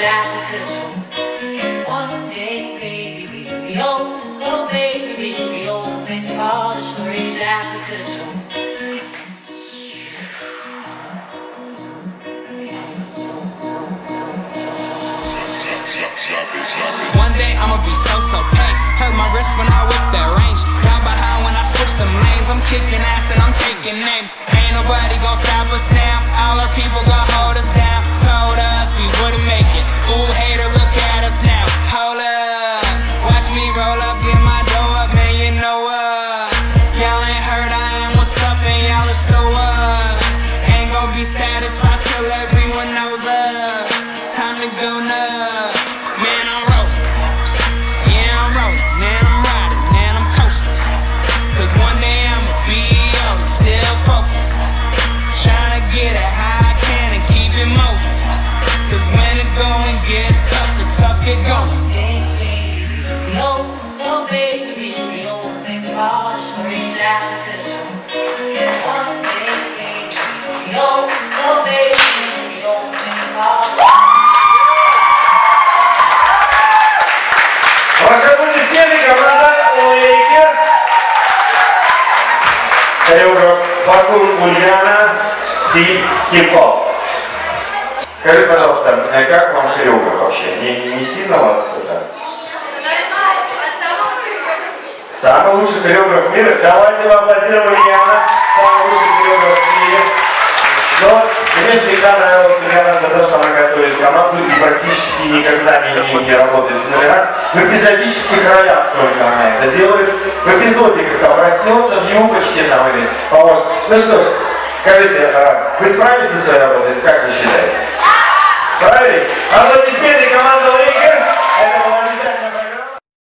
that we could have told. One day, baby, we'll be old. Oh, baby, we'll be old. Think of all the stories that we could have told. One day I'ma be so paid. Hurt my wrist when I whip that range. Down behind when I switch them lanes. I'm kicking ass and I'm taking names. Ain't nobody gon' stop us now. All our people gon' hold us down. Told us we wouldn't make it. Ooh, hater, look at us now. Hold up, watch me roll up, get my dough up, man, you know what? Y'all ain't heard I am what's up and y'all are so up. Ain't gon' be satisfied till everyone knows us. Time to go nuts. Man, I'm rolling. Yeah, I'm rolling. Man, I'm riding. Man, I'm coasting. Cause one day I'ma be on it, still focused. Tryna get it how I can and keep it moving. Cause when it going gets tough, the tough get going. Oh, baby, we all think of all the stories that we could have told. One day, baby, we all, oh, baby, we all think of all the Ваши аплодисменты, команда Lakers. Хореограф Бакул Ульяна, стиль хип-хоп. Скажи, пожалуйста, как вам хореограф вообще? Не сильно вас это? Самый лучший хореограф мира. Давайте поаплодируем Ульяна. Самый лучший хореограф в мире. Но мне всегда нравилась Ульяна за то, что она готовит команду и практически никогда не работает в номерах. В эпизодических ролях только она это делает. В эпизоде, когда проснется в юбочке там или поможет. Ну что ж, скажите, вы справились со своей работой? Как вы считаете? Справились? Аплодисменты команды Lakers.